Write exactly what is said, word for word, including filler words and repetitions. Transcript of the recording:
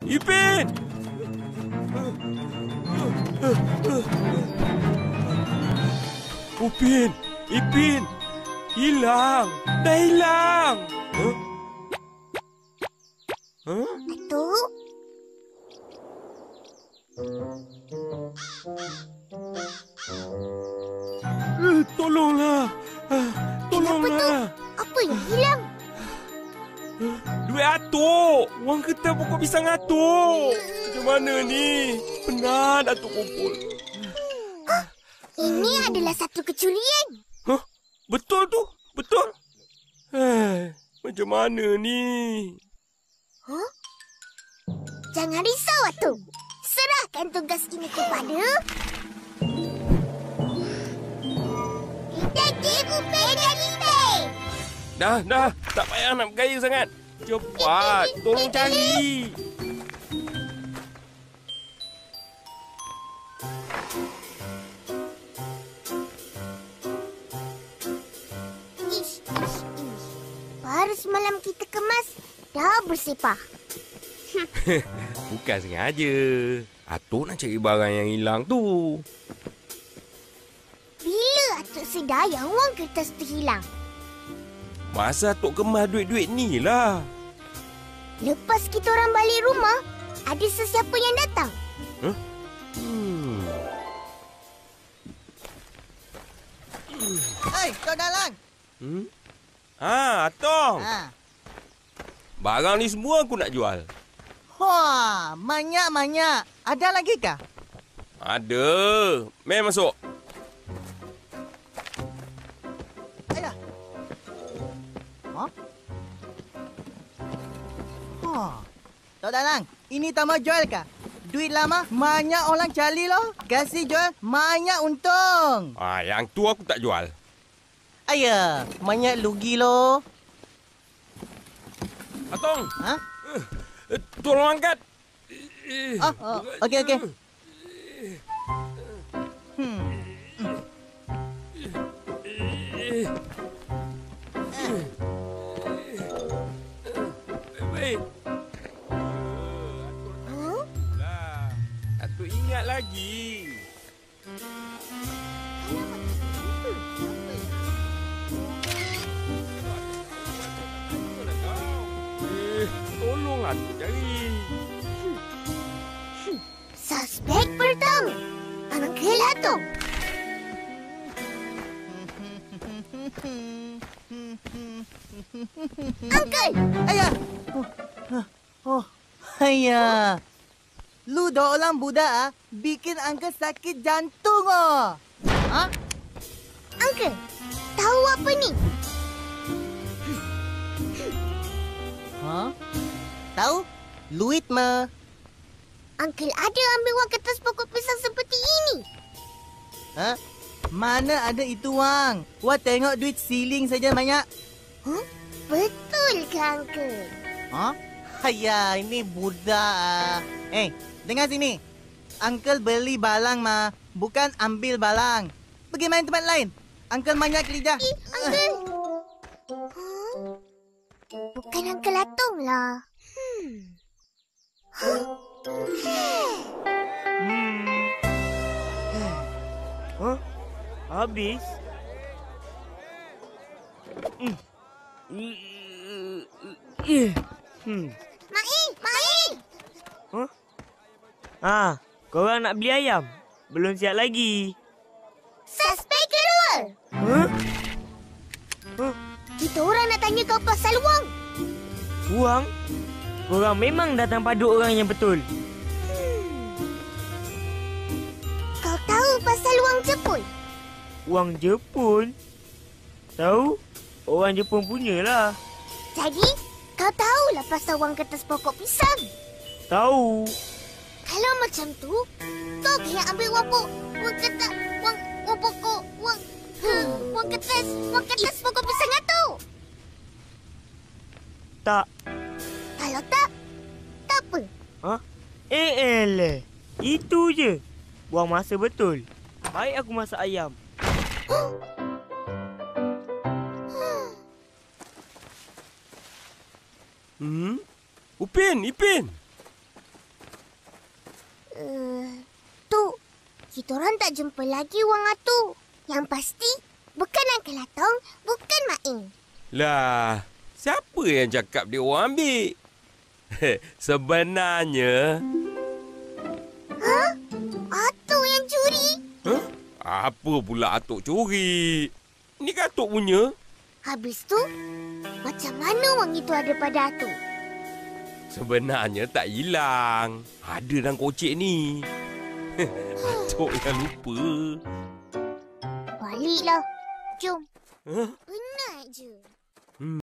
Ipin! Upin! Ipin! Hilang! Dah hilang! Huh? Huh? Atuk? Uh, tolonglah! Uh, tolonglah! Apa yang hilang? Duit Atuk! Wang kertas pokok pisang Atuk! Macam mana ni? Penat Atuk kumpul. Ini adalah satu kecurian. Huh? Betul tu? Betul? Eh, macam mana ni? Huh? Jangan risau, Atuk. Serahkan tugas ini kepada Detektif Upin dan Ipin. Dah, dah. Tak payah nak bergaya sangat. Cepat. Tolong cari. Ish, ish, ish. Baru semalam kita kemas, dah bersepah. Bukan sengaja. Atuk nak cari barang yang hilang tu. Bila Atuk sedar yang wang kertas tu hilang? Masa Atuk kemas duit-duit ni lah. Lepas kita orang balik rumah, ada sesiapa yang datang. Huh? Hmm. Hei, kau Dalang. Hmm? Ha, Atong. Ha. Barang ni semua aku nak jual. Wah, banyak-banyak. Ada lagi kah? Ada. Mari masuk. Ayah. Ha? Wah. Tok Dalang, ini tak mau jual kah? Duit lama, banyak orang cari loh. Kasih jual, banyak untung. Ah, yang tu aku tak jual. Ayah, banyak lugi loh. Atong. Ha? Eh, tolong angkat. Oh, oh okey, okey. Hmm. Baik. Huh? Atuk ingat lagi. Eh, tolonglah Atuk cari. Suspek pertama, Uncle Atuk. Uncle! Ayah. Oh, oh, ayah. Lu dua orang budak ah, bikin Uncle sakit jantung oh. Ha? Uncle, tahu apa ni? Ha? Tahu? Luit mah. Uncle ada ambil wang kertas pokok pisang seperti ini. Ha? Mana ada itu wang? Wah tengok duit siling saja banyak. Huh? Betul ke, Uncle? Ha? Ayah, ini budak ah. Eh, dengar sini. Uncle beli balang mah, bukan ambil balang. Pergi main tempat lain. Uncle banyak lidah. Eh, Uncle. Huh? Bukan Uncle Atung lah. Hmm. Huh? Huh? Habis? Hmm. Hmm. Mai, Mai. Huh? Ah, korang nak beli ayam? Belum siap lagi. Suspek kedua. Huh? Huh? Kita orang nak tanya kau pasal wang. Wang? Korang memang datang pada orang yang betul. Kau tahu pasal wang Jepun? Wang Jepun? Tahu? Orang Jepun punyalah. Jadi, kau tahulah pasal wang kertas pokok pisang. Tahu. Kalau macam tu, kau kena ambil wang pokok, wang kertas, wang, wang pokok, wang, huh, wang kertas, wang kertas pokok pisang itu. Tak. Kalau tak, tak apa. Ha? Eh, eleh. Itu je. Buang masa betul. Baik aku masak ayam. Hmm? Upin, Ipin. Uh, tu, kita orang tak jumpa lagi wang Atuk. Yang pasti, bukan Uncle Atong, bukan Mak Ing. Lah, siapa yang cakap dia orang ambil? Sebenarnya... Ha? Atuk yang curi? Huh? Apa pula Atuk curi? Ni kan Atuk punya. Habis tu, macam mana wang itu ada pada Atuk? Sebenarnya tak hilang. Ada dalam kocek ni. Atuk yang lupa. Baliklah. Jom. Huh? Penat je.